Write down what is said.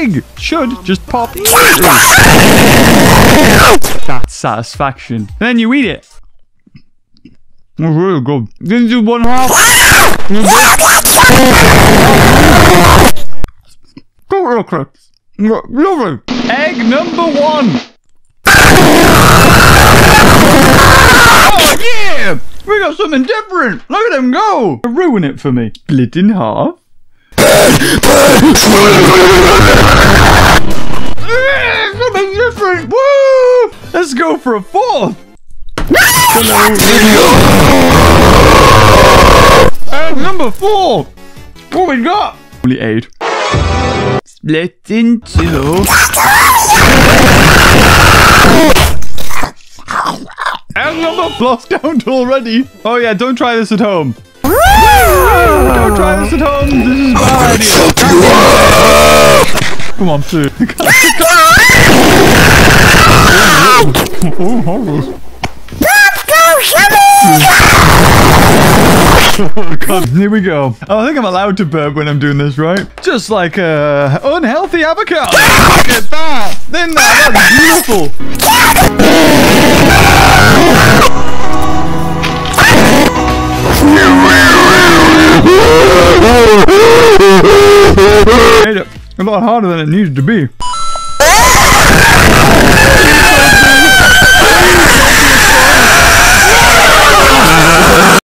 egg should just pop. That's satisfaction. Then you eat it. That's really good. Didn't do 1/2. Go real quick. Lovely. Egg number 1. Oh yeah! We got something different. Look at him go. Ruin it for me. Split in half. Something different. Woo! Let's go for a 4th. Egg number 4. What we got? Only 8. Split in 2. Egg number lost count already. Oh yeah, don't try this at home. Don't try this at home. This is a bad idea. Come on, too. God, here we go. Oh, I think I'm allowed to burp when I'm doing this, right? Just like a unhealthy avocado. Look at that. Then that's beautiful. Made it a lot harder than it needed to be.